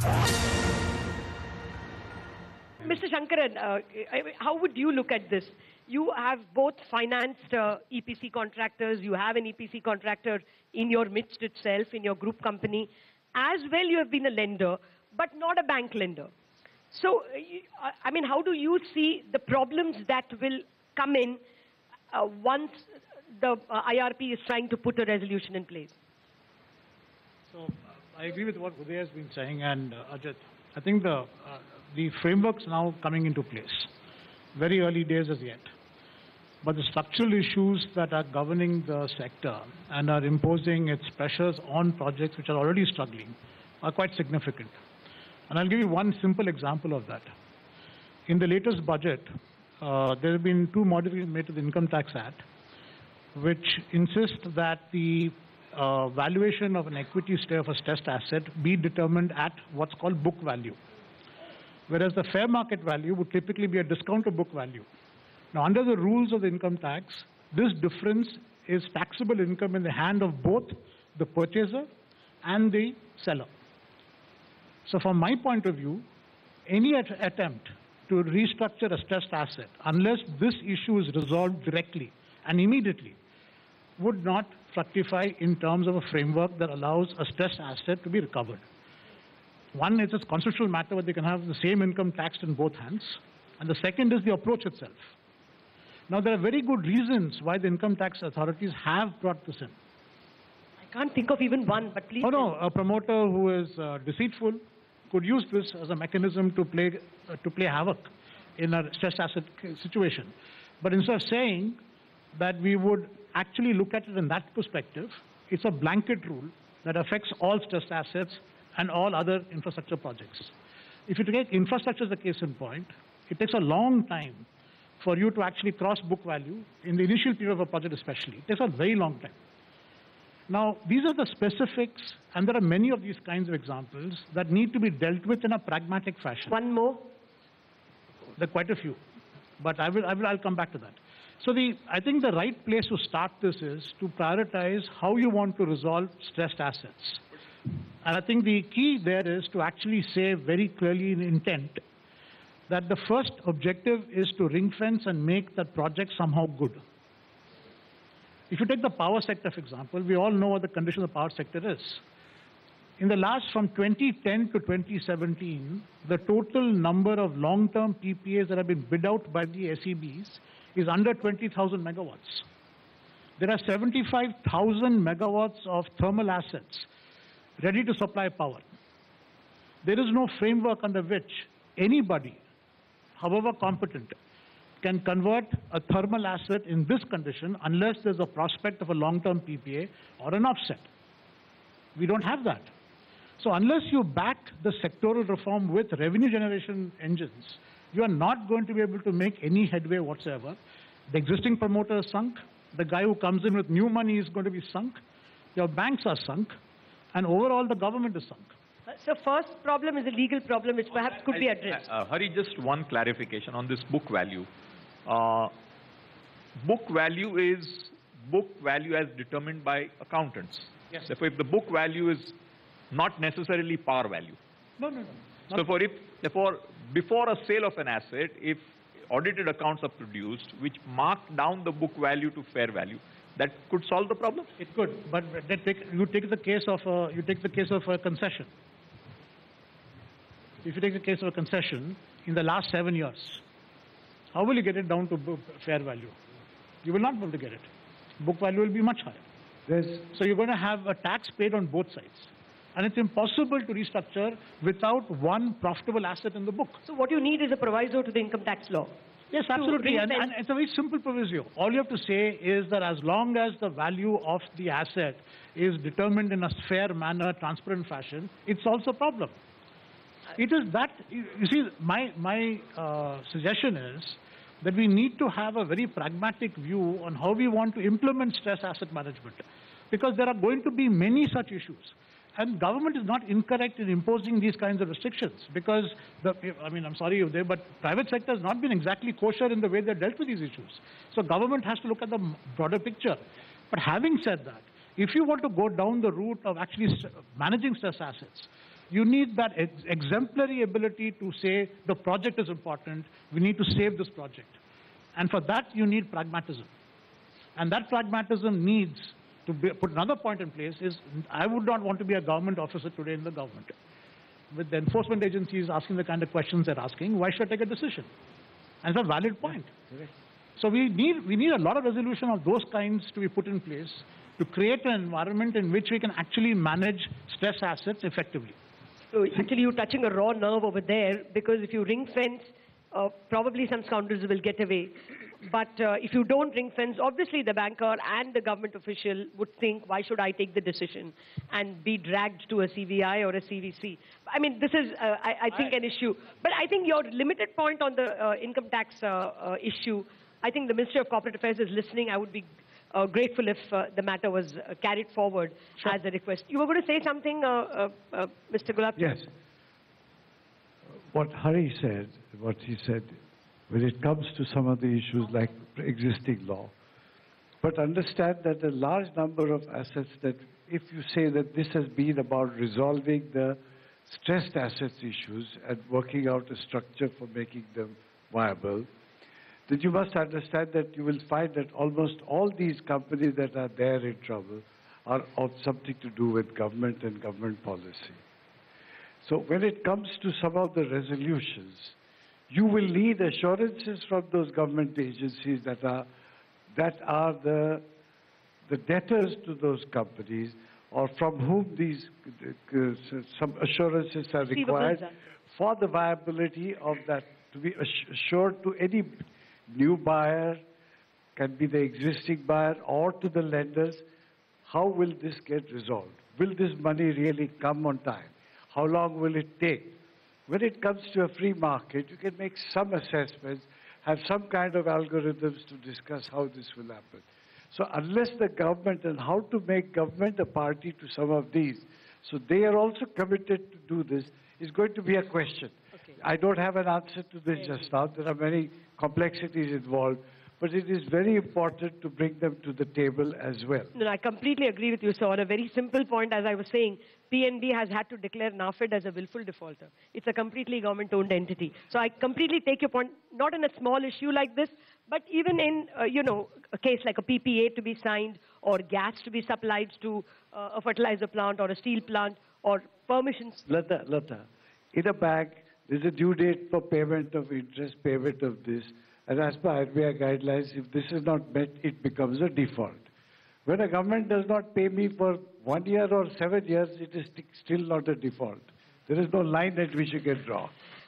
Mr. Shankaran, how would you look at this? You have both financed EPC contractors, you have an EPC contractor in your midst itself, in your group company. As well, you have been a lender, but not a bank lender. So, I mean, how do you see the problems that will come in once the IRP is trying to put a resolution in place? So, I agree with what Uday has been saying, and Ajit, I think the framework's now coming into place. Very early days as yet. But the structural issues that are governing the sector and are imposing its pressures on projects which are already struggling are quite significant. And I'll give you one simple example of that. In the latest budget, there have been 2 modifications made to the Income Tax Act, which insist that the valuation of an equity stake of a stressed asset be determined at what's called book value. Whereas the fair market value would typically be a discount to book value. Now, under the rules of the income tax, this difference is taxable income in the hand of both the purchaser and the seller. So from my point of view, any attempt to restructure a stressed asset, unless this issue is resolved directly and immediately, would not fructify in terms of a framework that allows a stressed asset to be recovered. One is a constitutional matter where they can have the same income taxed in both hands. And the second is the approach itself. Now, there are very good reasons why the income tax authorities have brought this in. I can't think of even one, but please. Oh, no, a promoter who is deceitful could use this as a mechanism to play havoc in a stressed asset situation. But instead of saying that we would actually look at it in that perspective, it's a blanket rule that affects all stressed assets and all other infrastructure projects. If you take infrastructure as a case in point, it takes a long time for you to actually cross book value in the initial period of a project especially. It takes a very long time. Now, these are the specifics, and there are many of these kinds of examples that need to be dealt with in a pragmatic fashion. One more? There are quite a few, but I'll come back to that. So I think the right place to start this is to prioritize how you want to resolve stressed assets. And I think the key there is to actually say very clearly in intent that the first objective is to ring fence and make that project somehow good. If you take the power sector, for example, we all know what the condition of the power sector is. In the last, from 2010 to 2017, the total number of long-term PPAs that have been bid out by the SEBs is under 20,000 megawatts. There are 75,000 megawatts of thermal assets ready to supply power. There is no framework under which anybody, however competent, can convert a thermal asset in this condition unless there's a prospect of a long-term PPA or an offset. We don't have that. So unless you back the sectoral reform with revenue generation engines, you are not going to be able to make any headway whatsoever. The existing promoter is sunk. The guy who comes in with new money is going to be sunk. Your banks are sunk. And overall, the government is sunk. So first problem is a legal problem which perhaps could be addressed. Hari, just one clarification on this book value. Book value is book value as determined by accountants. Yes. Therefore, if the book value is not necessarily par value. No. So therefore, before a sale of an asset, if audited accounts are produced which mark down the book value to fair value, that could solve the problem? It could, but you take the case of a concession. If you take the case of a concession in the last 7 years, how will you get it down to fair value? You will not be able to get it. Book value will be much higher. So you're going to have a tax paid on both sides. And it's impossible to restructure without one profitable asset in the book. So what you need is a proviso to the income tax law. Yes, absolutely. And it's a very simple proviso. All you have to say is that as long as the value of the asset is determined in a fair manner, transparent fashion, it solves the problem. It is that, you see, my suggestion is that we need to have a very pragmatic view on how we want to implement stress asset management. Because there are going to be many such issues. And government is not incorrect in imposing these kinds of restrictions because, I'm sorry, but private sector has not been exactly kosher in the way they dealt with these issues. So government has to look at the broader picture. But having said that, if you want to go down the route of actually managing stress assets, You need that exemplary ability to say the project is important, we need to save this project. And for that, you need pragmatism. And that pragmatism needs to put another point in place is, I would not want to be a government officer today in the government. With the enforcement agencies asking the kind of questions they're asking, why should I take a decision? And it's a valid point. So we need a lot of resolution of those kinds to be put in place to create an environment in which we can actually manage stress assets effectively. So actually you're touching a raw nerve over there, because if you ring fence, probably some scoundrels will get away. But if you don't ring fence, obviously the banker and the government official would think, why should I take the decision and be dragged to a CVI or a CVC? I mean, this is, I think, an issue. But I think your limited point on the income tax issue, I think the Ministry of Corporate Affairs is listening. I would be grateful if the matter was carried forward as a request. You were going to say something, Mr. Gulab? Yes. What Hari said, what he said, when it comes to some of the issues like existing law, but understand that a large number of assets that, if you say that this has been about resolving the stressed assets issues and working out a structure for making them viable, then you must understand that you will find that almost all these companies that are there in trouble are of something to do with government and government policy. So when it comes to some of the resolutions, you will need assurances from those government agencies that are the debtors to those companies, or from whom these some assurances are required for the viability of that to be assured to any new buyer, can be the existing buyer, or to the lenders. How will this get resolved? Will this money really come on time? How long will it take? When it comes to a free market, you can make some assessments, have some kind of algorithms to discuss how this will happen. So unless the government, and how to make government a party to some of these, so they are also committed to do this, is going to be a question. Okay. I don't have an answer to this just now. There are many complexities involved, but it is very important to bring them to the table as well. No, I completely agree with you. So on a very simple point, as I was saying, PNB has had to declare NAFED as a willful defaulter. It's a completely government-owned entity. So I completely take your point, not in a small issue like this, but even in, a case like a PPA to be signed, or gas to be supplied to a fertilizer plant or a steel plant, or permissions. Lata, in a bank, there's a due date for payment of interest, payment of this, and as per RBI guidelines, if this is not met, it becomes a default. When a government does not pay me for 1 year or 7 years, it is still not a default. There is no line at which you can draw.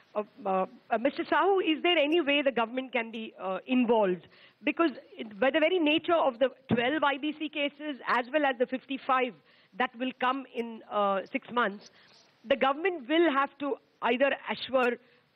Mr. Sahu, is there any way the government can be involved? Because by the very nature of the 12 IBC cases as well as the 55 that will come in 6 months, the government will have to either assure,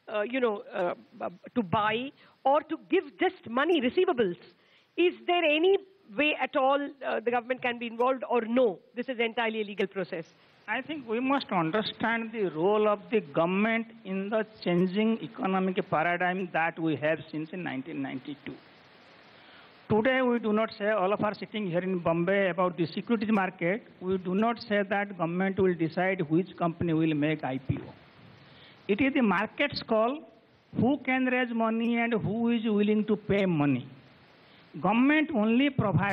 to buy or to give just money, receivables. Is there any way at all the government can be involved, or no, this is entirely a legal process? I think we must understand the role of the government in the changing economic paradigm that we have since in 1992. Today we do not say, all of us sitting here in Bombay, about the securities market, we do not say that government will decide which company will make IPO. It is the market's call, who can raise money and who is willing to pay money. Government only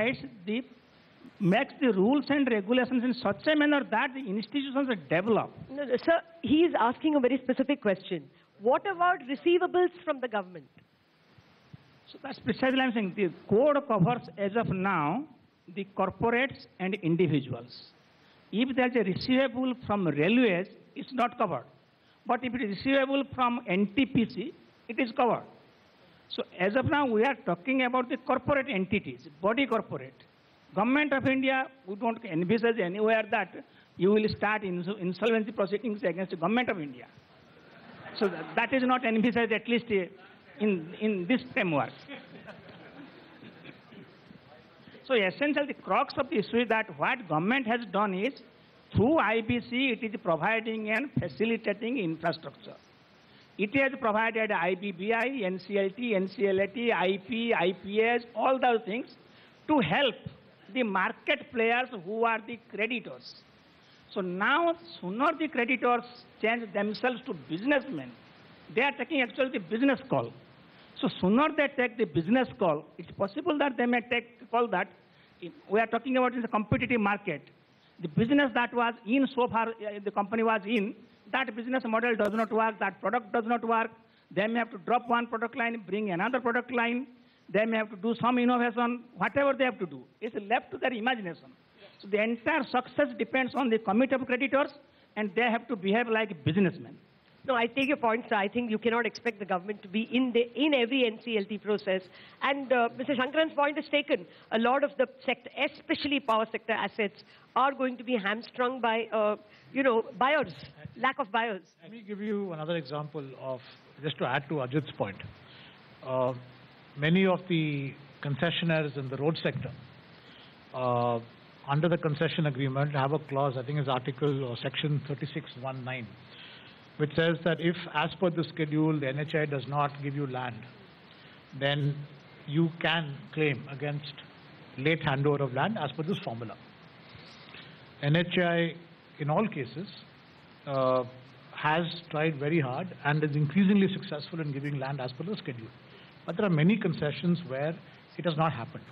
makes the rules and regulations in such a manner that the institutions are developed. No, sir, he is asking a very specific question. What about receivables from the government? So that's precisely what I'm saying. The code covers, as of now, the corporates and individuals. If there's a receivable from railways, it's not covered. But if it is receivable from NTPC, it is covered. So as of now, we are talking about the corporate entities, body corporate. Government of India, we don't envisage anywhere that you will start insolvency proceedings against the Government of India. So that is not envisaged, at least in this framework. So essentially, the crux of the issue is that what government has done is, through IBC, it is providing and facilitating infrastructure. It has provided IBBI, NCLT, NCLAT, IP, IPS, all those things to help the market players who are the creditors. So now, sooner the creditors change themselves to businessmen, they are taking actually the business call. So sooner they take the business call, it's possible that they may take the call that we are talking about in the competitive market. The business that was in so far the company was in, that business model does not work, that product does not work. They may have to drop one product line, bring another product line. They may have to do some innovation, whatever they have to do. It's left to their imagination. So the entire success depends on the committee of creditors, and they have to behave like businessmen. No, I take your point, sir. I think you cannot expect the government to be in every NCLT process. And Mr. Shankaran's point is taken. A lot of the sector, especially power sector assets, are going to be hamstrung by, buyers, lack of buyers. Let me give you another example of, just to add to Ajit's point. Many of the concessionaires in the road sector, under the concession agreement, have a clause, I think it's Article or Section 3619, which says that if, as per the schedule, the NHI does not give you land, then you can claim against late handover of land as per this formula. NHI, in all cases, has tried very hard and is increasingly successful in giving land as per the schedule. But there are many concessions where it has not happened.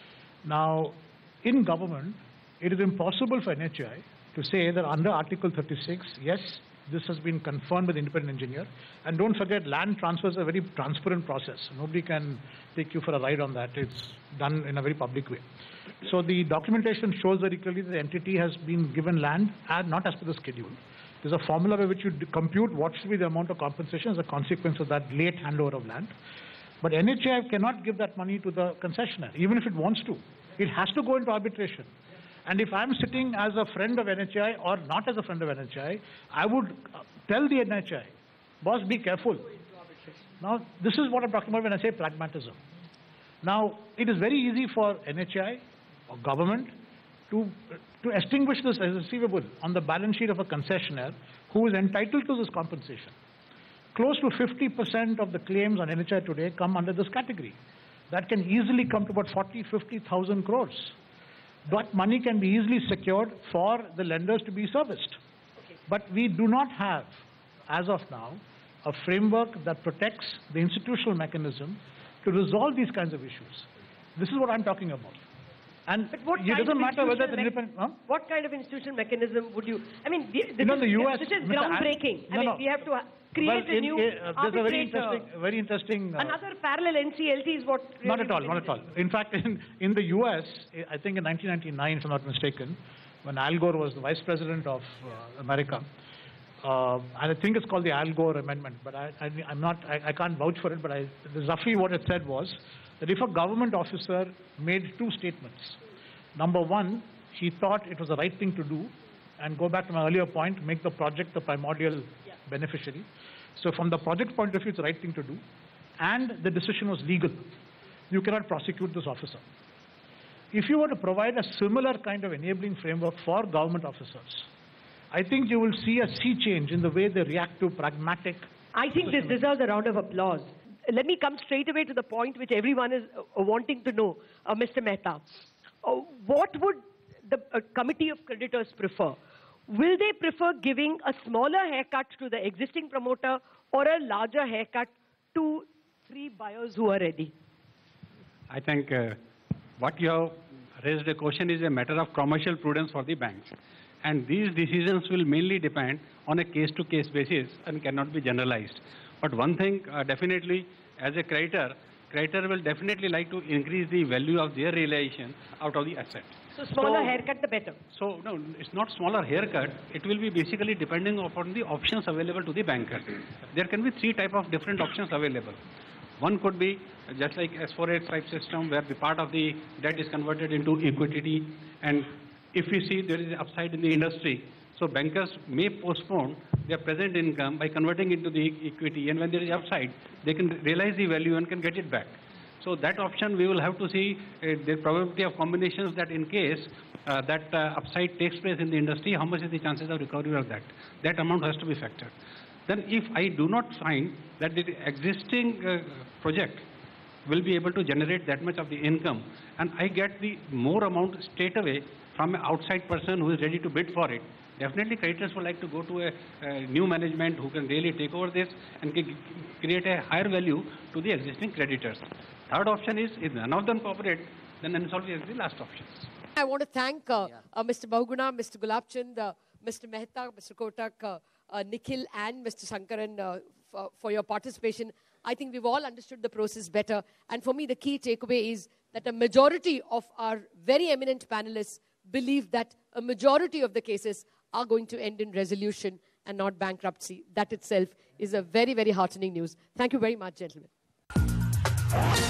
Now, in government, it is impossible for NHI to say that under Article 36, yes, this has been confirmed with the independent engineer. And don't forget, land transfers are a very transparent process. Nobody can take you for a ride on that. It's done in a very public way. So the documentation shows very clearly that the entity has been given land and not as per the schedule. There's a formula by which you compute what should be the amount of compensation as a consequence of that late handover of land. But NHI cannot give that money to the concessionaire, even if it wants to. It has to go into arbitration. And if I'm sitting as a friend of NHI or not as a friend of NHI, I would tell the NHI, boss, be careful. Now, this is what I'm talking about when I say pragmatism. Now, it is very easy for NHI or government to extinguish this as a receivable on the balance sheet of a concessionaire who is entitled to this compensation. Close to 50% of the claims on NHI today come under this category. That can easily come to about 50,000 crores. That money can be easily secured for the lenders to be serviced. Okay. But we do not have, as of now, a framework that protects the institutional mechanism to resolve these kinds of issues. This is what I'm talking about. And it doesn't matter whether the independent... What kind of institutional mechanism would you... I mean, this is groundbreaking. We have to create a new arbitrator. Very interesting... Another parallel NCLT is what... Really not at all. In fact, in the US, I think in 1999, if I'm not mistaken, when Al Gore was the vice president of America, and I think it's called the Al Gore Amendment, but I can't vouch for it, but roughly what it said was that if a government officer made two statements, number one, he thought it was the right thing to do, and go back to my earlier point, make the project the primordial beneficiary. So from the project point of view, it's the right thing to do, and the decision was legal. You cannot prosecute this officer. If you were to provide a similar kind of enabling framework for government officers, I think you will see a sea change in the way they react to pragmatic... I think this deserves a round of applause. Let me come straight away to the point which everyone is wanting to know, Mr. Mehta. What would the committee of creditors prefer? Will they prefer giving a smaller haircut to the existing promoter or a larger haircut to 3 buyers who are ready? I think what you have raised a question is a matter of commercial prudence for the banks. And these decisions will mainly depend on a case-to-case basis and cannot be generalized. But one thing, definitely, as a creditor will definitely like to increase the value of their realization out of the asset. So smaller haircut, the better. So no, it's not smaller haircut. It will be basically depending upon the options available to the banker. There can be 3 types of different options available. One could be just like S4A type system where the part of the debt is converted into equity, and if we see there is an upside in the industry, so bankers may postpone their present income by converting into the equity, and when there is upside, they can realize the value and can get it back. So that option we will have to see the probability of combinations that in case that upside takes place in the industry, how much is the chances of recovery of that. That amount has to be factored. Then if I do not find that the existing project will be able to generate that much of the income, and I get the more amount straight away from an outside person who is ready to bid for it, Definitely creditors would like to go to a new management who can really take over this and create a higher value to the existing creditors. Third option is, if none of them cooperate, then insolvency is the last option. I want to thank Mr. Bahuguna, Mr. Gulabchand, Mr. Mehta, Mr. Kotak, Nikhil and Mr. Shankaran for your participation. I think we've all understood the process better. And for me, the key takeaway is that a majority of our very eminent panelists believe that a majority of the cases are going to end in resolution and not bankruptcy. That itself is a very, very heartening news. Thank you very much, gentlemen.